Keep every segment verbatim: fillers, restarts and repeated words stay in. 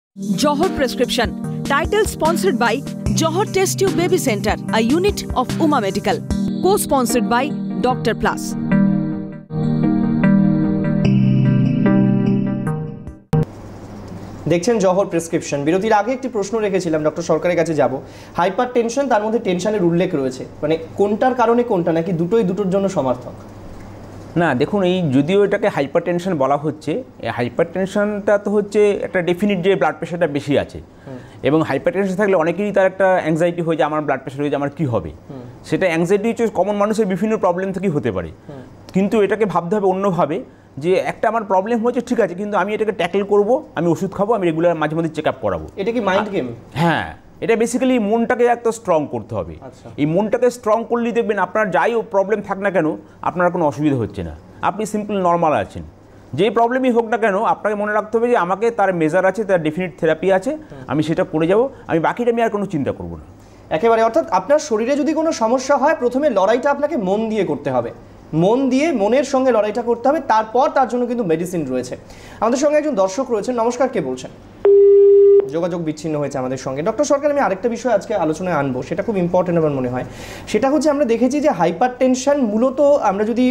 Johor Prescription. Title sponsored by Johor Test Tube Baby Center, a unit of Uma Medical. Co-sponsored by Doctor Plus. দেখছেন জহর prescription. বিরতির আগে একটি প্রশ্ন রেখেছিলাম, doctor সরকারের কাছে যাব। হাইপার টেনশন, তার মধ্যে টেনশনের উল্লেখ রয়েছে, মানে কোনটার কারণে কোনটা, নাকি দুটোই দুটোর জন্য সমার্থক? না দেখুন, এই যদিও এটাকে হাইপার টেনশন বলা হচ্ছে, এই হাইপার টেনশনটা তো হচ্ছে একটা ডেফিনিট যে ব্লাড প্রেশারটা বেশি আছে, এবং হাইপার টেনশন থাকলে অনেকেরই তার একটা অ্যাংজাইটি হয়ে যায়, আমার ব্লাড প্রেশার হয়ে যায়, আমার কী হবে। সেটা অ্যাংজাইটি হচ্ছে কমন মানুষের বিভিন্ন প্রবলেম থেকেই হতে পারে, কিন্তু এটাকে ভাবতে হবে অন্যভাবে, যে একটা আমার প্রবলেম হচ্ছে ঠিক আছে, কিন্তু আমি এটাকে ট্যাকেল করব, আমি ওষুধ খাবো, আমি রেগুলার মাঝে মাঝে চেক আপ করাবো। এটা কি মাইন্ড গেম? হ্যাঁ, এটা বেসিক্যালি মনটাকে একটা স্ট্রং করতে হবে। এই মনটাকে স্ট্রং করলেই দেখবেন আপনার যাই প্রবলেম থাক না কেন আপনার কোনো অসুবিধা হচ্ছে না, আপনি সিম্পল নর্মাল আছেন। যেই প্রবলেমই হোক না কেন আপনাকে মনে রাখতে হবে যে আমাকে তার মেজার আছে, তার ডেফিনিট থেরাপি আছে, আমি সেটা করে যাব, আমি বাকিটা আমি আর কোনো চিন্তা করব না। একেবারে, অর্থাৎ আপনার শরীরে যদি কোনো সমস্যা হয় প্রথমে লড়াইটা আপনাকে মন দিয়ে করতে হবে, মন দিয়ে মনের সঙ্গে লড়াইটা করতে হবে, তারপর তার জন্য কিন্তু মেডিসিন রয়েছে। আমাদের সঙ্গে একজন দর্শক রয়েছেন, নমস্কার, কে বলছেন? যোগাযোগ বিচ্ছিন্ন হয়েছে আমাদের সঙ্গে। ডক্টর সরকার, আমি আরেকটা বিষয় আজকে আলোচনায় আনবো, সেটা খুব ইম্পর্টেন্ট আমার মনে হয়। সেটা হচ্ছে আমরা দেখেছি যে হাইপার টেনশন মূলত আমরা যদি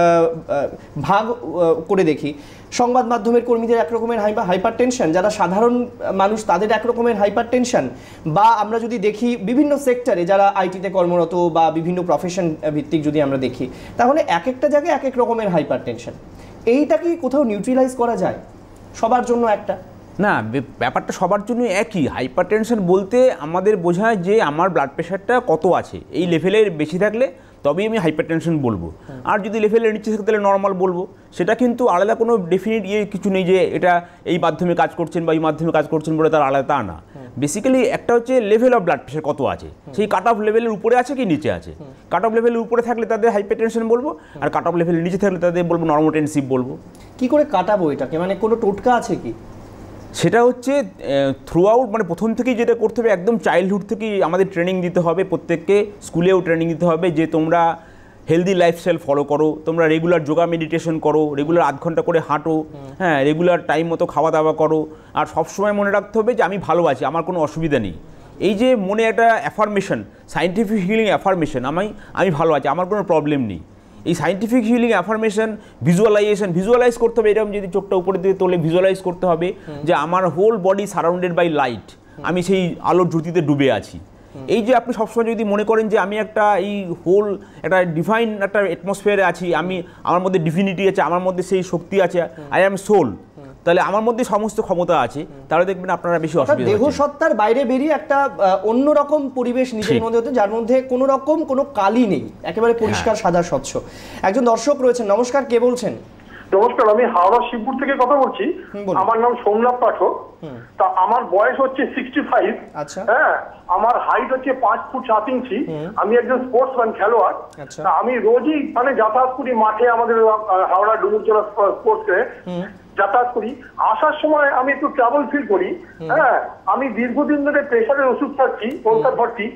ভাগ করে দেখি, সংবাদ মাধ্যমের কর্মীদের একরকমের হাইপার টেনশন, যারা সাধারণ মানুষ তাদের একরকমের হাইপার টেনশন, বা আমরা যদি দেখি বিভিন্ন সেক্টরে যারা আইটিতে কর্মরত বা বিভিন্ন প্রফেশন ভিত্তিক যদি আমরা দেখি, তাহলে এক একটা জায়গায় এক এক রকমের হাইপার টেনশন। এইটা কি কোথাও নিউট্রিলাইজ করা যায় সবার জন্য একটা? না, ব্যাপারটা সবার জন্য একই। হাইপার টেনশন বলতে আমাদের বোঝায় যে আমার ব্লাড প্রেশারটা কত আছে, এই লেভেলের বেশি থাকলে তবেই আমি হাইপার টেনশন বলবো, আর যদি লেভেলের নিচে থাকে তাহলে নর্মাল বলবো। সেটা কিন্তু আলাদা কোনো ডেফিনিট ইয়ে কিছু নেই যে এটা এই মাধ্যমে কাজ করছেন বা এই মাধ্যমে কাজ করছেন বলে তার আলাদা, তা না। বেসিক্যালি একটা হচ্ছে লেভেল অফ ব্লাড প্রেশার কত আছে, সেই কাট অফ লেভেলের উপরে আছে কি নিচে আছে। কাট অফ লেভেলের উপরে থাকলে তাদের হাইপার টেনশন বলবো, আর কাট অফ লেভেলের নিচে থাকলে তাদের বলবো নর্মোটেনসিভ বলবো। কি করে কাটাবো এটাকে, মানে কোনো টোটকা আছে কি? সেটা হচ্ছে থ্রু আউট, মানে প্রথম থেকেই যেটা করতে হবে, একদম চাইল্ডহুড থেকেই আমাদের ট্রেনিং দিতে হবে, প্রত্যেককে স্কুলেও ট্রেনিং দিতে হবে যে তোমরা হেলদি লাইফস্টাইল ফলো করো, তোমরা রেগুলার যোগা মেডিটেশন করো, রেগুলার আধ ঘন্টা করে হাঁটো, হ্যাঁ, রেগুলার টাইম মতো খাওয়া দাওয়া করো, আর সবসময় মনে রাখতে হবে যে আমি ভালো আছি, আমার কোনো অসুবিধা নেই। এই যে মনে একটা অ্যাফার্মেশন, সায়েন্টিফিক হিলিং অ্যাফার্মেশন, আমি আমি ভালো আছি, আমার কোনো প্রবলেম নেই। এই scientific healing affirmation, visualization, visualize করতে হবে, এরকম যদি চোখটা উপরে দিয়ে তোলে ভিজুয়ালাইজ করতে হবে যে আমার whole body surrounded by light, আমি সেই আলোর জ্যোতিতে ডুবে আছি। এই যে আপনি সবসময় যদি মনে করেন যে আমি একটা এই হোল একটা ডিভাইন একটা অ্যাটমসফিয়ারে আছি, আমি আমার মধ্যে ডিভিনিটি আছে, আমার মধ্যে সেই শক্তি আছে, আই অ্যাম সোল, তাহলে আমার মধ্যে সমস্ত ক্ষমতা আছে, তাহলে দেখবেন আপনারা বেশি অসুবিধা। দেহ সত্তার বাইরে বেরিয়ে একটা অন্যরকম পরিবেশ নিজের মধ্যে হতে, যার মধ্যে কোনো রকম কোনো কালি নেই, একেবারে পরিষ্কার সাদা স্বচ্ছ। একজন দর্শক রয়েছেন, নমস্কার, কে বলছেন? নমস্কার, আমি হাওড়া শিবপুর থেকে কথা বলছি। আমার নাম সোমনাথ পাঠক। তা আমার বয়স হচ্ছে সিক্সটি ফাইভ। আচ্ছা। হ্যাঁ, আমার হাইট হচ্ছে পাঁচ ফুট সাত ইঞ্চি। আমি একজন স্পোর্টসম্যান, খেলোয়াড়। তা আমি রোজই মানে যাতায়াত করি মাঠে, আমাদের হাওড়া ডুমুরজলা স্পোর্টসে যাতায়াত করি। আসার সময় আমি একটু ট্রাভেল ফিল করি। হ্যাঁ, আমি দীর্ঘদিন ধরে প্রেশারের ওষুধ খাচ্ছি, কলকাতা ভর্তি।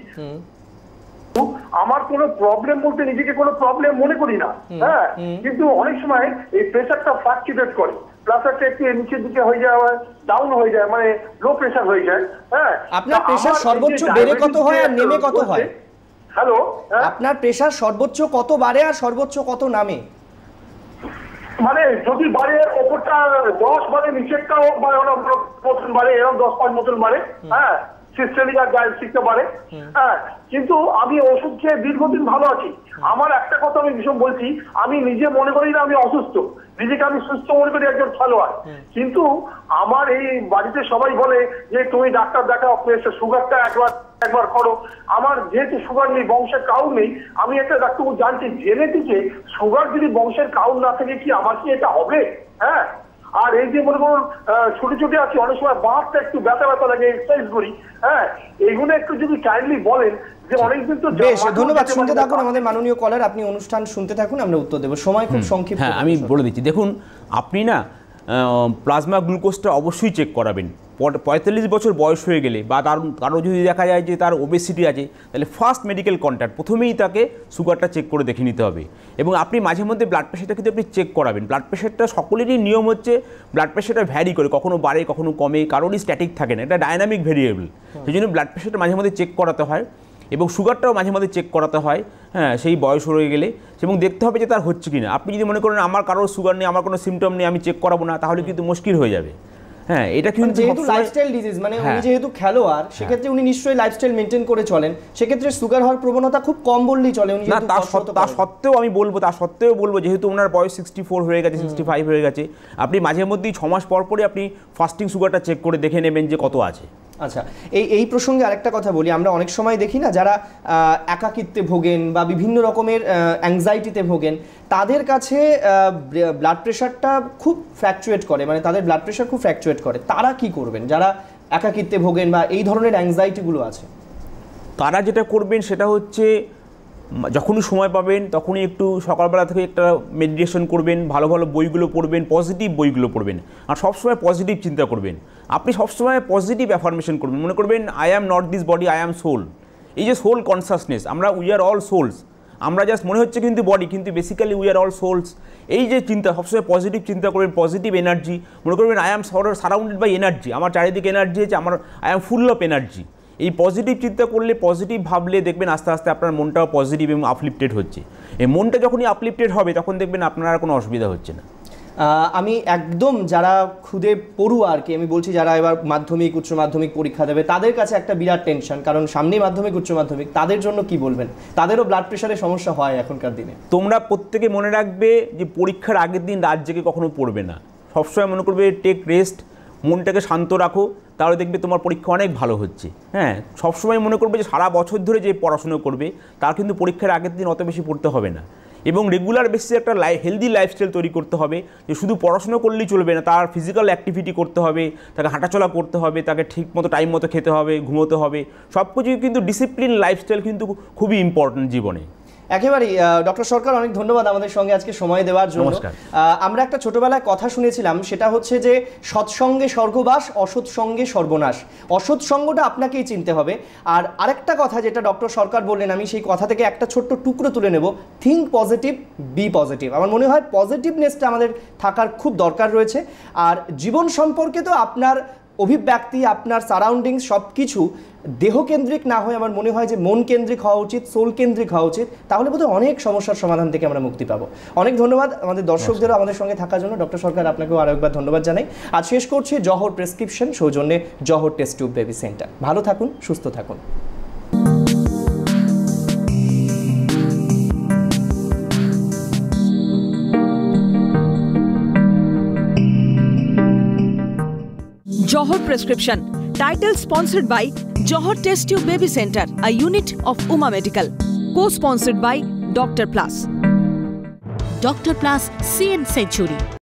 আমার কোনো প্রবলেম বলতে নিজেকে কোনো প্রবলেম মনে করি না। হ্যাঁ, কিন্তু অনেক সময় এই প্রেশারটা ফ্লাকচুয়েট করে, প্রেশারটা একটু নিচের দিকে হয়ে যায়, ডাউন হয়ে যায়, মানে লো প্রেশার হয়ে যায়। হ্যাঁ, আপনার প্রেশার সর্বোচ্চ বেড়ে কত হয় আর নেমে কত হয়? হ্যালো, আপনার প্রেশার সর্বোচ্চ কত বাড়ে আর সর্বোচ্চ কত নামে? মানে যদি বাড়ে ওপরটা দশ বাড়ে, নিচেরটাও মতন বাড়ে, এরকম দশ পাঁচ মতন বাড়ে। হ্যাঁ, সিস্টেমিক আর ডায়াবেটিসটা বাড়ে। হ্যাঁ, কিন্তু আমি ওষুধ খেয়ে দীর্ঘদিন ভালো আছি। আমার একটা কথা আমি ভীষণ বলছি, আমি নিজে মনে করি না আমি অসুস্থ, নিজেকে আমি সুস্থ মনে করি, একজন খেলোয়াড়। কিন্তু আমার এই বাড়িতে সবাই বলে যে তুমি ডাক্তার দেখাও, সুগারটা একবার একবার করো। আমার যেহেতু সুগার নেই, বংশের কাউ নেই, আমি একটা ডাক্তার জানছি জেনেটিকে সুগার যদি বংশের কাউ না থাকে কি আমার কি এটা হবে? হ্যাঁ, আর এই যে মনে করুন ছুটি ছুটি আছি, অনেক সময় বাঁধটা একটু ব্যথা ব্যথা লাগে, এক্সারসাইজ করি। হ্যাঁ, এইগুলো একটু যদি কাইন্ডলি বলেন যে অনেকদিন তো। বেশ, ধন্যবাদ। শুনতে থাকুন আমাদের মাননীয় কলার, আপনি অনুষ্ঠান শুনতে থাকুন, আমরা উত্তর দেবো। সময় খুব সংক্ষিপ্ত। হ্যাঁ, আমি বলে দিচ্ছি। দেখুন, আপনি না প্লাজমা গ্লুকোজটা অবশ্যই চেক করাবেন। পঁয়তাল্লিশ বছর বয়স হয়ে গেলে বা তার কারো যদি দেখা যায় যে তার ওবেসিটি আছে, তাহলে ফার্স্ট মেডিকেল কন্ট্যাক্ট প্রথমেই তাকে সুগারটা চেক করে দেখে নিতে হবে। এবং আপনি মাঝে মধ্যে ব্লাড প্রেশারটা কিন্তু আপনি চেক করাবেন। ব্লাড প্রেশারটা সকলেরই নিয়ম হচ্ছে ব্লাড প্রেশারটা ভ্যারি করে, কখনো বাড়ে কখনো কমে, কারোরই স্ট্যাটিক থাকে না, এটা ডায়নামিক ভেরিয়েবল। সেই জন্য ব্লাড প্রেশারটা মাঝে মধ্যে চেক করাতে হয় এবং সুগারটাও মাঝে মাঝে চেক করাতে হয়, হ্যাঁ, সেই বয়স হয়ে গেলে। এবং দেখতে হবে যে তার হচ্ছে কি না। আপনি যদি মনে করেন আমার কারোর সুগার নেই, আমার কোনো সিমটম নেই, আমি চেক করাবো না, তাহলে কিন্তু মুশকিল হয়ে যাবে। হ্যাঁ, এটা কিন্তু যেহেতু লাইফস্টাইল ডিজিজ, মানে উনি যেহেতু খেলোয়াড়, সেক্ষেত্রে উনি নিশ্চয়ই লাইফস্টাইল মেনটেন করে চলেন, সেক্ষেত্রে সুগার হওয়ার প্রবণতা খুব কম বললেই চলে। উনি না, তা সত্ত্বেও আমি বলবো তা সত্ত্বেও বলবো যেহেতু ওনার বয়স সিক্সটি ফোর হয়ে গেছে, সিক্সটি ফাইভ হয়ে গেছে, আপনি মাঝে মধ্যেই ছ মাস পর পরই আপনি ফাস্টিং সুগারটা চেক করে দেখে নেবেন যে কত আছে। আচ্ছা, এই এই প্রসঙ্গে আরেকটা কথা বলি, আমরা অনেক সময় দেখি না যারা একাকিত্বে ভোগেন বা বিভিন্ন রকমের অ্যাংজাইটিতে ভোগেন, তাদের কাছে ব্লাড প্রেশারটা খুব ফ্ল্যাকচুয়েট করে, মানে তাদের ব্লাড প্রেশার খুব ফ্ল্যাকচুয়েট করে। তারা কি করবেন যারা একাকিত্বে ভোগেন বা এই ধরনের অ্যাংজাইটিগুলো আছে? তারা যেটা করবেন সেটা হচ্ছে যখনই সময় পাবেন তখনই একটু সকালবেলা থেকে একটা মেডিটেশন করবেন, ভালো ভালো বইগুলো পড়বেন, পজিটিভ বইগুলো পড়বেন, আর সবসময় পজিটিভ চিন্তা করবেন। আপনি সবসময় পজিটিভ অ্যাফার্মেশন করবেন, মনে করবেন I am not this body, I am soul. এই যে সোল কনসাসনেস, আমরা উই আর অল সোলস, আমরা জাস্ট মনে হচ্ছে কিন্তু বডি, কিন্তু basically we are all souls. এই যে চিন্তা, সবসময় পজিটিভ চিন্তা করবেন, পজিটিভ এনার্জি, মনে করবেন I am surrounded by energy, আমার চারিদিকে এনার্জি আছে, আমার I am full of energy. এই পজিটিভ চিন্তা করলে, পজিটিভ ভাবলে দেখবেন আস্তে আস্তে আপনার মনটাও পজিটিভ এবং আপলিফটেড হচ্ছে। এই মনটা যখনই আপলিফটেড হবে তখন দেখবেন আপনার আর কোনো অসুবিধা হচ্ছে না। আমি একদম যারা খুদে পড়ুয়া আর কি, আমি বলছি যারা এবার মাধ্যমিক উচ্চ মাধ্যমিক পরীক্ষা দেবে, তাদের কাছে একটা বিরাট টেনশন, কারণ সামনেই মাধ্যমিক উচ্চ মাধ্যমিক, তাদের জন্য কি বলবেন? তাদেরও ব্লাড প্রেশারের সমস্যা হয় এখনকার দিনে। তোমরা প্রত্যেকে মনে রাখবে যে পরীক্ষার আগের দিন রাত জেগে কখনো পড়বে না, সবসময় মনে করবে টেক রেস্ট, মনটাকে শান্ত রাখো, তাহলে দেখবে তোমার পরীক্ষা অনেক ভালো হচ্ছে। হ্যাঁ, সবসময় মনে করবে যে সারা বছর ধরে যে পড়াশুনো করবে তার কিন্তু পরীক্ষার আগের দিন অত বেশি পড়তে হবে না। এবং রেগুলার বেসিসে একটা লাই হেলদি লাইফস্টাইল তৈরি করতে হবে, যে শুধু পড়াশুনো করলেই চলবে না, তার ফিজিক্যাল অ্যাক্টিভিটি করতে হবে, তাকে হাঁটাচলা করতে হবে, তাকে ঠিক মতো টাইম মতো খেতে হবে, ঘুমোতে হবে, সব কিছুই কিন্তু ডিসিপ্লিন লাইফস্টাইল কিন্তু খুবই ইম্পর্টেন্ট জীবনে। একেবারেই। ডক্টর সরকার, অনেক ধন্যবাদ আমাদের সঙ্গে আজকে সময় দেওয়ার জন্য। আমরা একটা ছোটবেলায় কথা শুনেছিলাম, সেটা হচ্ছে যে সৎসঙ্গে স্বর্গবাস, অসৎ সঙ্গে সর্বনাশ। অসৎ সঙ্গটা আপনাকেই চিনতে হবে। আর আরেকটা কথা যেটা ডক্টর সরকার বললেন, আমি সেই কথা থেকে একটা ছোট্ট টুকরো তুলে নেব, থিঙ্ক পজিটিভ, বি পজিটিভ। আমার মনে হয় পজিটিভনেসটা আমাদের থাকার খুব দরকার রয়েছে। আর জীবন সম্পর্কে তো আপনার অভিব্যক্তি, আপনার সারাউন্ডিংস সব কিছু দেহকেন্দ্রিক না হয়ে আমার মনে হয় যে মন কেন্দ্রিক হওয়া উচিত, সোল কেন্দ্রিক হওয়া উচিত, তাহলে বোধহয় অনেক সমস্যার সমাধান থেকে আমরা মুক্তি পাবো। অনেক ধন্যবাদ আমাদের দর্শকদেরও আমাদের সঙ্গে থাকার জন্য। ডক্টর সরকার, আপনাকেও আরও একবার ধন্যবাদ জানাই। আজ শেষ করছি জহর প্রেসক্রিপশন সৌজন্যে Jahar test tube baby centre. ভালো থাকুন, সুস্থ থাকুন। Johor Prescription, title sponsored by Johor Test Tube Baby Center, a unit of Uma Medical, co-sponsored by Doctor Plus. Doctor Plus C N Century.